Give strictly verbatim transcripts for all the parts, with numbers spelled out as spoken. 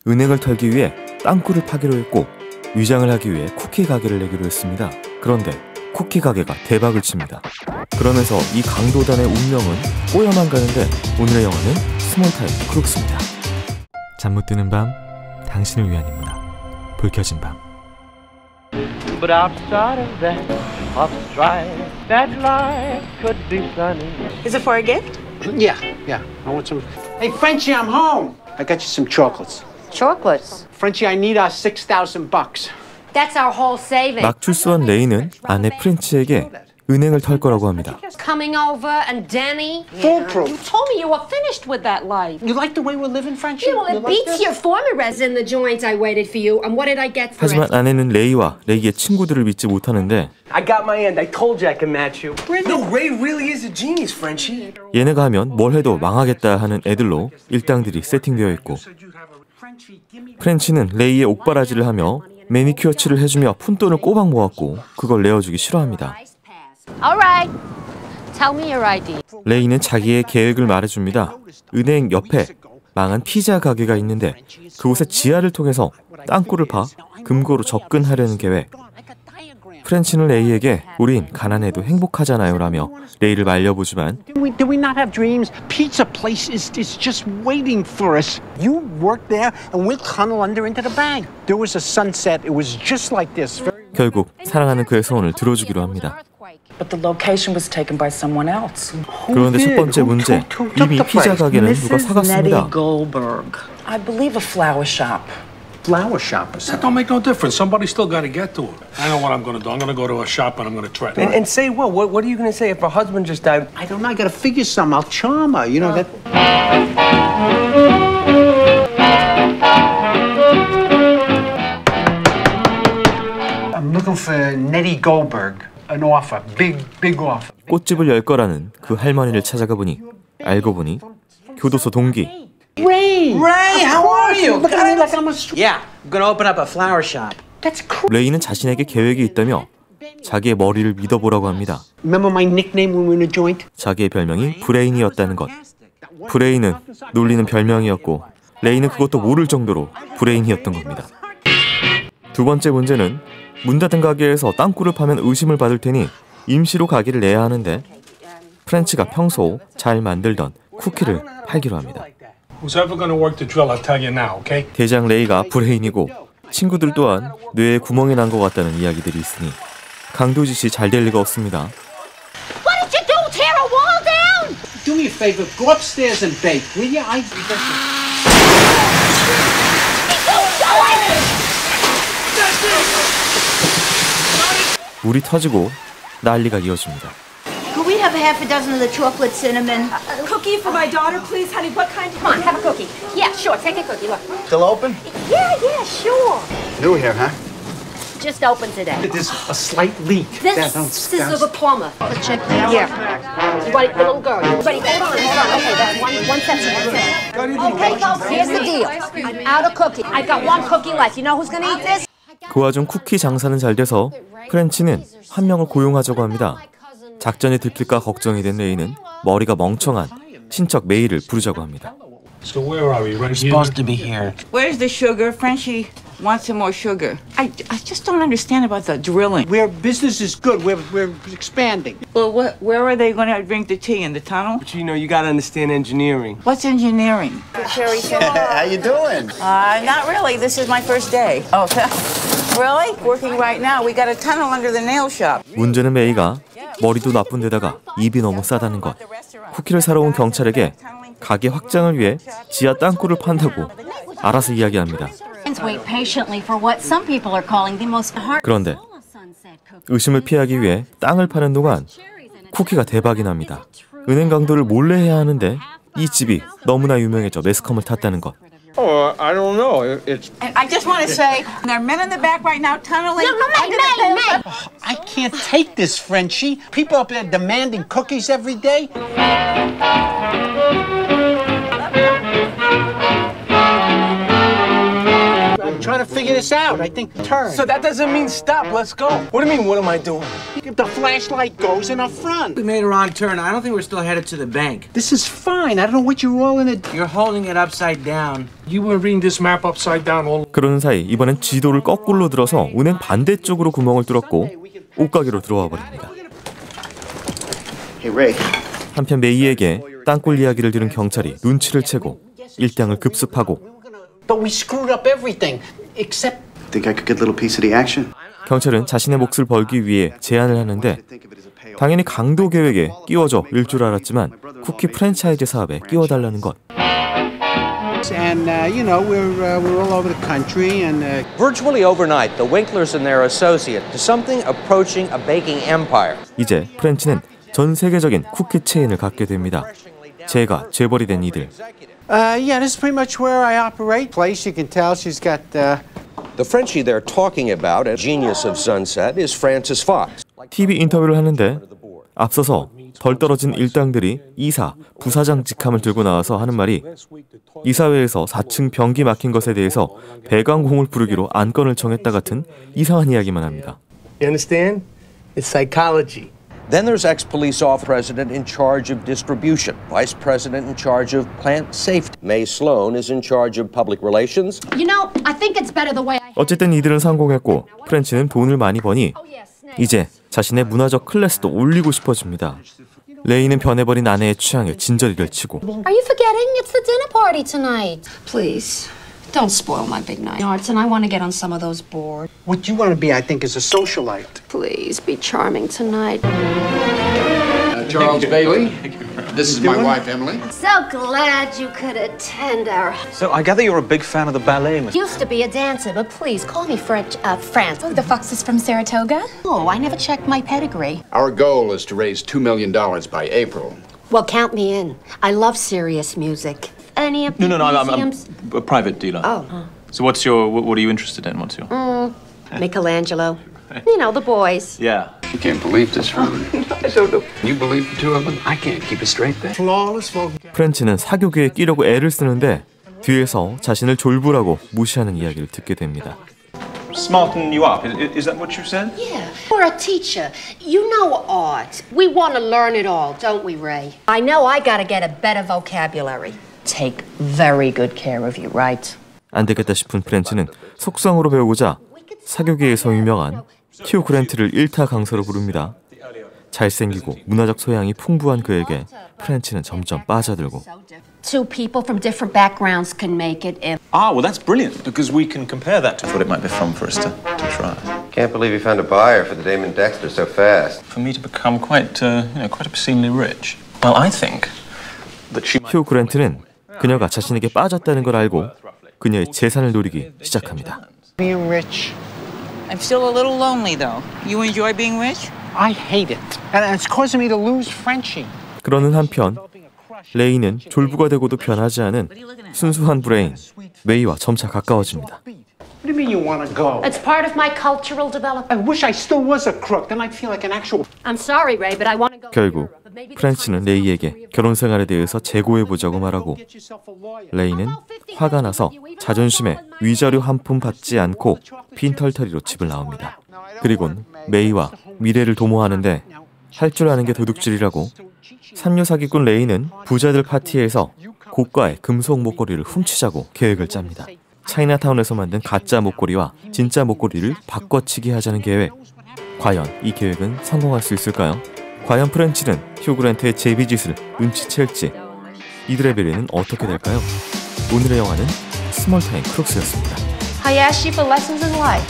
은행을 털기 위해 땅굴을 파기로 했고 위장을 하기 위해 쿠키 가게를 내기로 했습니다. 그런데 쿠키 가게가 대박을 칩니다. 그러면서 이 강도단의 운명은 꼬여만 가는데 오늘의 영화는 스몰 타임 크룩스입니다. 잠 못 드는 밤, 당신을 위한 인문학 불 켜진 밤. But outside of that, of strife, that life could be sunny. Is it for a gift? Yeah, yeah. I want some. Hey, Frenchie, I'm home. I got you some chocolates. Chocolates? Frenchie, I need our six thousand bucks. That's our whole savings. 막 출소한 레이는 아내 프렌치에게 은행을 털 거라고 합니다. Coming over and Danny. Foolproof. You told me you were finished with that life. You like the way we're living, Frenchie? Yeah, well, it beats your former resident in the joint I waited for you. And what did I get for 하지만 it? 아내는 레이와 레이의 친구들을 믿지 못하는데 I got my end. I told you I can match you. No, Ray really is a genius, Frenchie. 얘네가 하면 뭘 해도 망하겠다 하는 애들로 일당들이 세팅되어 있고 프렌치는 레이의 옥바라지를 하며 매니큐어 칠을 해주며 푼돈을 꼬박 모았고 그걸 내어주기 싫어합니다. Alright. Tell me your 아이디. 레이는 자기의 계획을 말해줍니다. 은행 옆에 망한 피자 가게가 있는데 그곳의 지하를 통해서 땅굴을 파 금고로 접근하려는 계획. 프렌치는 레이에게 우린 가난해도 행복하잖아요 라며 레이를 말려보지만 Do we, do we not have dreams? Pizza place is, is just waiting for us. You work there and we'll tunnel under into the bank. There was a sunset. It was just like this. 결국 사랑하는 그의 소원을 들어주기로 합니다. But the location was taken by someone else. 그런데 첫 번째 문제, 이미 피자 가게는 누가 사갔습니다. Nettie Goldberg. I believe a flower shop. Flower shop or That something. don't make no difference. Somebody still got to get to it. I know what I'm going to do. I'm going to go to a shop and I'm going to threaten And, her. and say what? What? What are you going to say if her husband just died? I don't know. I got to figure something. I'll charm her. You know that. I'm looking for Nettie Goldberg. An offer. Big, big offer. 꽃집을 열 거라는 그 할머니를 찾아가 보니 알고 보니 교도소 동기. Ray! Ray, how are you? Look at me like I'm a. Yeah, I'm going to open up a flower shop. That's cool. 레이는 자신에게 계획이 있다며 자기의 머리를 믿어보라고 합니다. Remember my nickname when we were in the joint? 자기의 별명이 브레인이었다는 것. 브레인은 놀리는 별명이었고 레이는 그것도 모를 정도로 브레인이었던 겁니다. 두 번째 문제는 문 닫은 가게에서 땅굴을 파면 의심을 받을 테니 임시로 가게를 내야 하는데 프렌치가 평소 잘 만들던 쿠키를 팔기로 합니다. Who's ever going to work the drill, I'll tell you now, okay? 대장 레이가 브레인이고 친구들 또한 뇌에 구멍이 난 것 같다는 이야기들이 있으니 강도짓이 잘 될 리가 없습니다. What did you do? Tear a wall down? Do me a favor. Go upstairs and bake, will you? I. 물이 터지고 난리가 이어집니다. Could we have half a dozen of the chocolate cinnamon? A cookie for my daughter, please, honey. What kind? Come on, have a cookie. Yeah, sure. Take a cookie. Look. Still open? Yeah, yeah, sure. New here, huh? Just open today. There's a slight leak. This That don't- is the plumber. Let's check that out. Here. You want it, little girl. Buddy, hold on, hold on. Okay, that's one, one section. Okay, folks, here's the deal. I'm out of cookie. I've got one cookie left. You know who's gonna eat this? 그 와중 쿠키 장사는 잘 돼서 프렌치는 한 명을 고용하자고 합니다. 작전이 들킬까 걱정이 된 레이는 머리가 멍청한 친척 메이를 부르자고 합니다. So where are we? Right here? Supposed to be here. Where's the sugar? Frenchie wants some more sugar. I, I just don't understand about the drilling. Where business is good, we're, we're expanding. Well, what, where are they going to drink the tea? In the tunnel? But you know, you got to understand engineering. What's engineering? How you doing? Uh, not really. This is my first day. Oh, really? Working right now. We got a tunnel under the nail shop. 문제는 메이가 머리도 나쁜 데다가 입이 너무 싸다는 것. 쿠키를 사러 온 경찰에게 가게 확장을 위해 지하 땅굴을 판다고 알아서 이야기합니다. 그런데 의심을 피하기 위해 땅을 파는 동안 쿠키가 대박이 납니다. 은행 강도를 몰래 해야 하는데 이 집이 너무나 유명해져 매스컴을 탔다는 것. Oh, I don't know. It's. I just want to say, there are men in the back right now tunneling. No, no, May, May, May. Oh, I can't take this, Frenchie. People up there demanding cookies every day. I'm trying trying to figure this out. I think turn. So that doesn't mean stop. Let's go. What do you mean, what am I doing? If the flashlight goes in the front. We made a wrong turn. I don't think we're still headed to the bank. This is fine. I don't know what you're all in it. You're holding it upside down. You were reading this map upside down all. 그러는 사이 이번엔 지도를 거꾸로 들어서 은행 반대쪽으로 구멍을 뚫었고 옷가게로 들어와 버립니다. Hey, Ray. 한편 메이에게 땅굴 이야기를 들은 경찰이 눈치를 채고 일당을 급습하고 But we screwed up everything except. Think I could get a little piece of the action? 경찰은 자신의 몫을 벌기 위해 제안을 하는데 당연히 강도 계획에 끼워져 일 줄 알았지만 쿠키 프랜차이즈 사업에 끼워달라는 것. And uh, you know we're uh, we're all over the country and. Uh... Virtually overnight, the Winklers and their associate to something approaching a baking empire. 이제 프렌치는 전 세계적인 쿠키 체인을 갖게 됩니다. 제가 재벌이 된 이들. Uh, yeah, this is pretty much where I operate. Place you can tell she's got. Uh... The Frenchie they're talking about, a genius of Sunset, is Francis Fox. 티비 인터뷰를 하는데 앞서서 덜 떨어진 일당들이 이사, 부사장 직함을 들고 나와서 하는 말이 이사회에서 사 층 변기 막힌 것에 대해서 배관공을 부르기로 안건을 정했다 같은 이상한 이야기만 합니다. You understand? It's psychology. Then there's ex-police officer president in charge of distribution, vice president in charge of plant safety. May Sloan is in charge of public relations. You know, I think it's better the way I... 어쨌든 이들은 성공했고 프렌치는 돈을 많이 버니 이제 자신의 문화적 클래스도 올리고 싶어집니다. 레이는 변해버린 아내의 취향에 진저리를 치고 Are you forgetting? It's the dinner party tonight. Please, don't spoil my big night. Arts, and I want to get on some of those boards. What you want to be, I think, is a socialite. Please, be charming tonight. Uh, Charles Bailey. This is my wife, Emily. So glad you could attend our... So I gather you're a big fan of the ballet, Miss... Used to be a dancer, but please call me French, uh, France. Oh, the Foxes from Saratoga? Oh, I never checked my pedigree. Our goal is to raise two million dollars by April. Well, count me in. I love serious music. Any of No, no, no, I'm, museums? I'm a private dealer. Oh. So what's your, what, what are you interested in? What's your... Mm, Michelangelo. You know, the boys. Yeah. You can't believe this, really. I don't know. You believe the two of them? I can't keep it straight there. Flawless vocal. 프렌치는 사교계에 끼려고 애를 쓰는데 뒤에서 자신을 졸부라고 무시하는 이야기를 듣게 됩니다. Smarten you up, is, is that what you said? Yeah. We're a teacher. You know art. We want to learn it all, don't we, Ray? I know I got to get a better vocabulary. Take very good care of you, right? 안 되겠다 싶은 프렌치는 속성으로 배우고자 사교계에서 유명한 휴 그랜트를 일타 강사로 부릅니다. 잘생기고 문화적 소양이 풍부한 그에게 프렌치는 점점 빠져들고 Two people from different backgrounds can make it if... Ah, well that's brilliant, because we can compare that to what it might be fun for us to, to try. Can't believe you found a buyer for the Damon Dexter so fast. For me to become quite, uh, you know, quite obscenely rich. Well, I think that she might... 휴 그랜트는 그녀가 자신에게 빠졌다는 걸 알고 그녀의 재산을 노리기 시작합니다. Being rich. I'm still a little lonely, though. You enjoy being rich? I hate it. And it's causing me to lose Frenchie. 그러는 한편 레이는 졸부가 되고도 변하지 않은 순수한 브레인 메이와 점차 가까워집니다. What do you mean you want to go? It's part of my cultural development. I wish I still was a crook. Then I'd feel like an actual... I'm sorry, Ray, but I want to go... 결국 프렌치는 레이에게 결혼 생활에 대해서 재고해보자고 말하고 레이는 화가 나서 자존심에 위자료 한 푼 받지 않고 빈털터리로 집을 나옵니다. 그리곤 메이와 미래를 도모하는데 할 줄 아는 게 도둑질이라고 삼류 사기꾼 레이는 부자들 파티에서 고가의 금속 목걸이를 훔치자고 계획을 짭니다. 차이나타운에서 만든 가짜 목걸이와 진짜 목걸이를 바꿔치기 하자는 계획. 과연 이 계획은 성공할 수 있을까요? 과연 프렌치는 휴 그랜트의 제비짓을 눈치챌지 이들의 미래는 어떻게 될까요? 오늘의 영화는 스몰타임 크룩스였습니다. I asked you for lessons in life.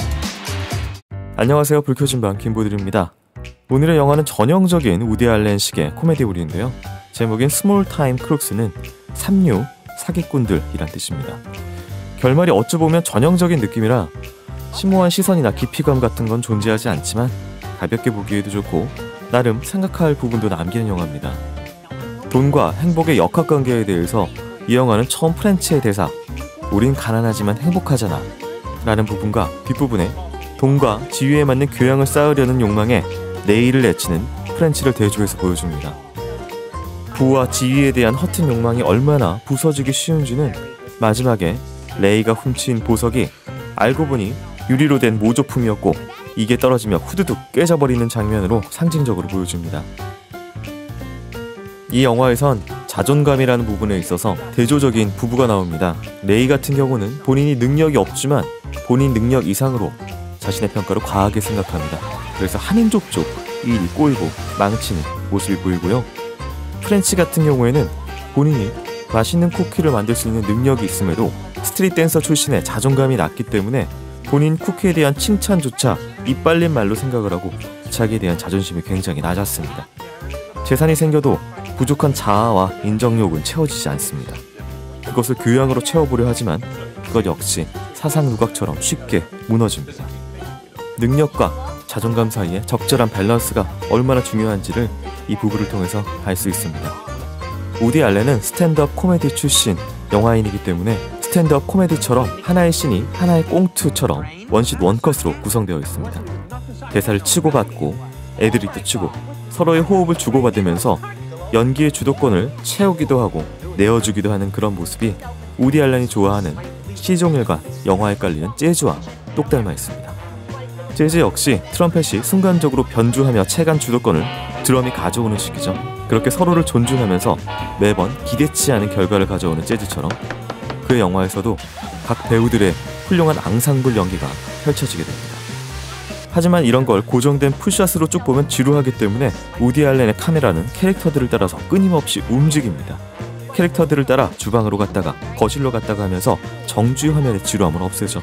안녕하세요. 불 켜진 방 김보들입니다. 오늘의 영화는 전형적인 우디 알렌식의 코미디물인데요. 제목인 스몰타임 크룩스는 삼류 사기꾼들이란 뜻입니다. 결말이 어찌 보면 전형적인 느낌이라 심오한 시선이나 깊이감 같은 건 존재하지 않지만 가볍게 보기에도 좋고 나름 생각할 부분도 남기는 영화입니다. 돈과 행복의 역학관계에 대해서 이 영화는 처음 프렌치의 대사 우린 가난하지만 행복하잖아 라는 부분과 뒷부분에 돈과 지위에 맞는 교양을 쌓으려는 욕망에 내일을 내치는 프렌치를 대조해서 보여줍니다. 부와 지위에 대한 허튼 욕망이 얼마나 부서지기 쉬운지는 마지막에 레이가 훔친 보석이 알고 보니 유리로 된 모조품이었고 이게 떨어지며 후두둑 깨져버리는 장면으로 상징적으로 보여줍니다. 이 영화에선 자존감이라는 부분에 있어서 대조적인 부부가 나옵니다. 레이 같은 경우는 본인이 능력이 없지만 본인 능력 이상으로 자신의 평가를 과하게 생각합니다. 그래서 한인족족 일이 꼬이고 망치는 모습이 보이고요. 프렌치 같은 경우에는 본인이 맛있는 쿠키를 만들 수 있는 능력이 있음에도 스트릿 댄서 출신의 자존감이 낮기 때문에 본인 쿠키에 대한 칭찬조차 이빨린 말로 생각을 하고 자기에 대한 자존심이 굉장히 낮았습니다. 재산이 생겨도 부족한 자아와 인정욕은 채워지지 않습니다. 그것을 교양으로 채워보려 하지만 그것 역시 사상 누각처럼 쉽게 무너집니다. 능력과 자존감 사이의 적절한 밸런스가 얼마나 중요한지를 이 부부를 통해서 알 수 있습니다. 우디 알렌은 스탠드업 코미디 출신 영화인이기 때문에 스탠드업 코미디처럼 하나의 씬이 하나의 꽁트처럼 원쉿 원컷으로 구성되어 있습니다. 대사를 치고받고 애드립도 치고 서로의 호흡을 주고받으면서 연기의 주도권을 채우기도 하고 내어주기도 하는 그런 모습이 우디 알렌이 좋아하는 시종일관 영화에 깔리는 재즈와 똑 닮아 있습니다. 재즈 역시 트럼펫이 순간적으로 변주하며 체감 주도권을 드럼이 가져오는 식이죠. 그렇게 서로를 존중하면서 매번 기대치 않은 결과를 가져오는 재즈처럼 그 영화에서도 각 배우들의 훌륭한 앙상블 연기가 펼쳐지게 됩니다. 하지만 이런 걸 고정된 풀샷으로 쭉 보면 지루하기 때문에 우디 알렌의 카메라는 캐릭터들을 따라서 끊임없이 움직입니다. 캐릭터들을 따라 주방으로 갔다가 거실로 갔다가 하면서 정주 화면의 지루함을 없애죠.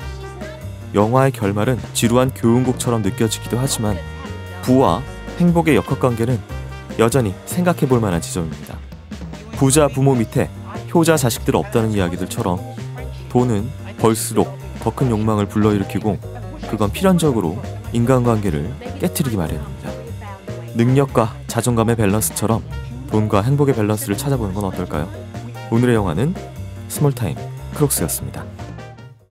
영화의 결말은 지루한 교훈곡처럼 느껴지기도 하지만 부와 행복의 역학관계는 여전히 생각해볼 만한 지점입니다. 부자 부모 밑에 효자 자식들 없다는 이야기들처럼 돈은 벌수록 더 큰 욕망을 불러일으키고 그건 필연적으로 인간관계를 깨트리기 마련입니다. 능력과 자존감의 밸런스처럼 돈과 행복의 밸런스를 찾아보는 건 어떨까요? 오늘의 영화는 스몰타임 크록스였습니다.